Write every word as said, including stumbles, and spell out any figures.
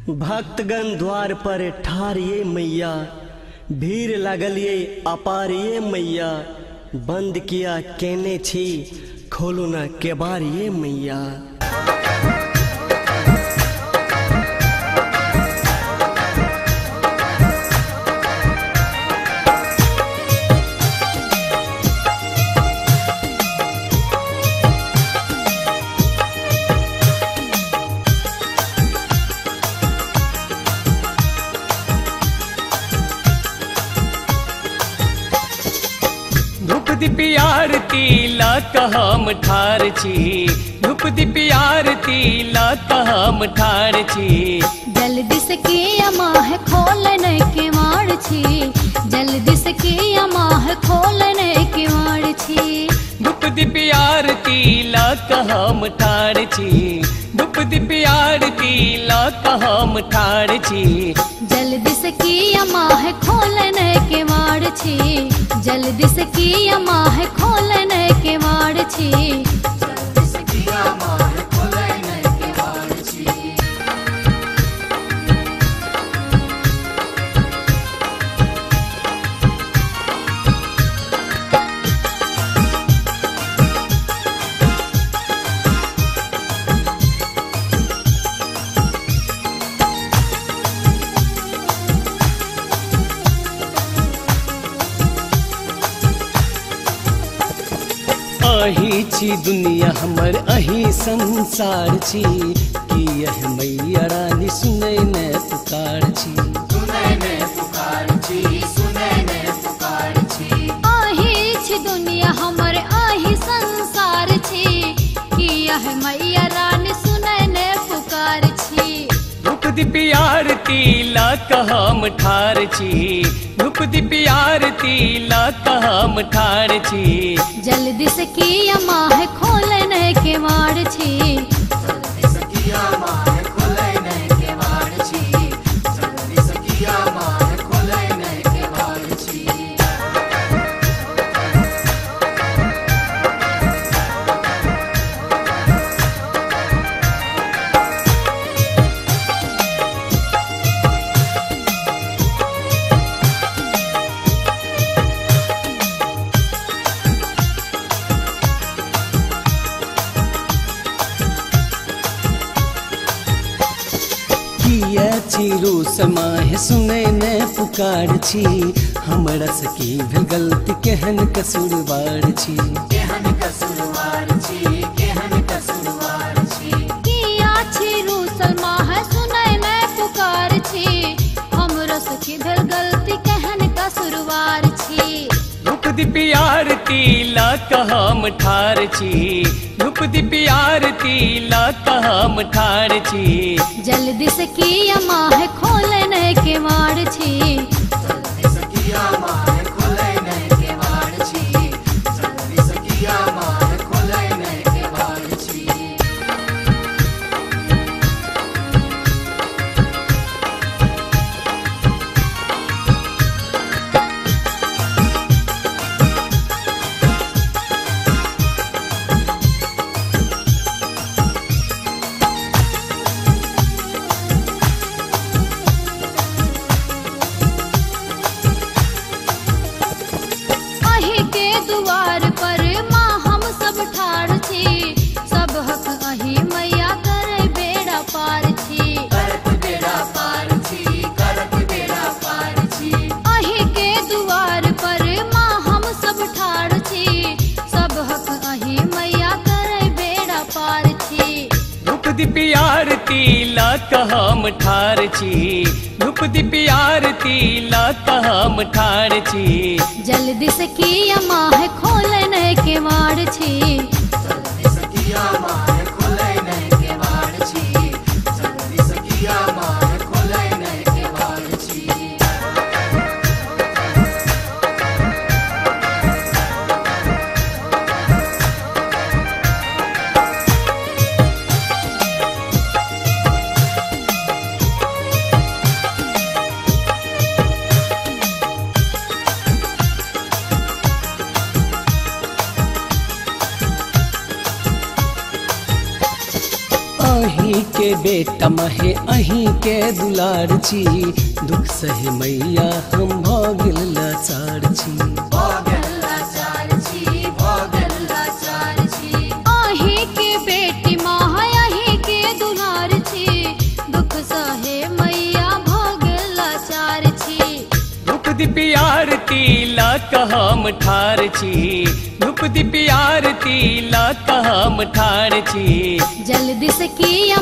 भक्तगण द्वार पर ठारिये मैया, भीड़ लगलिए अपारिये मैया। बंद किया कहने छी, खोलो न केबारिये मैया। धूप दीपी आरती ला कहम ठार छी, धूप दीपी आरती ला कहम ठार छी। जल्दी से किया माह खोलने के मार छी, जल्दी से किया माह खोलने के मार छी। धूप दीपी आरती ला कहम ठार छी, धूप दीपी आरती ला कहम ठार छी। जल्दी से किया माह खोलने के मार छी, जल्दी से किया माह खोलने के मार छी। जल्दी से किया माह खोलने के मार छी। अही छी दुनिया हमर अही संसार छी, कि यह मैया रानी सुनै ने पुकार छी। सुनै ने पुकार छी, सुनै ने पुकार छी। आही छी दुनिया हमर आही संसार छी, कि यह मैया रानी सुनै ने पुकार छी। धूप दीपी आरती ला कहम ठार छी, धूप दीपी आरती ला कहम ठार छी। जल्दी से किया माह खोलने के मार छी, जल्दी से किया माह खोलने के मार छी, जल्दी से किया माह खोलने के मार छी। किया चिरू समाह सुनै ने पुकार छी, हमरा सकी भेल गलती केहन कसूरवार छी। केहन कसूरवार छी, केहन कसूरवार छी। किया छी रूसल माह सुनै ने पुकार छी, हमरो सखी भेल गलती केहन कसूरवार छी। धूप दीपी आरती ला कहम ठार छी, धूप दीपी आरती ला कहम ठार छी। जल्दी से किया माह खोलने के मार छी, जल्दी से किया माह खोलने के मार छी, जल्दी से किया माह खोलने के मार छी। अही के द्वार पर माँ हम सब ठाड़ छी, सब हक अही मैया करे बेड़ा पार छी। करत बेड़ा पार छी, करत बेड़ा पार छी। अही के द्वार पर माँ हम सब ठाड़ छी, सब हक अही मैया करे बेड़ा पार छी। धूप दीपी आरती ला कहम ठार छी, धूप दीपी आरती ला कहम ठार छी। जल्दी से किया माह खोलने के मार छी, जल्दी से किया माह खोलने के मार छी, जल्दी से किया माह खोलने के मार छी। बेटा महे अहीं के दुलार छी, दुख सहे मैया हम भगिल लाचार छी। भगल लाचार छी, भगल लाचार छी। आहे के बेटी माँ आहे के दुलार छी, दुख सहे मैया भोगल लाचार छी। धूप दीप आरती ला कहम ठार छी, धूप दीप आरती ला कहम ठार छी। जल्दी से किया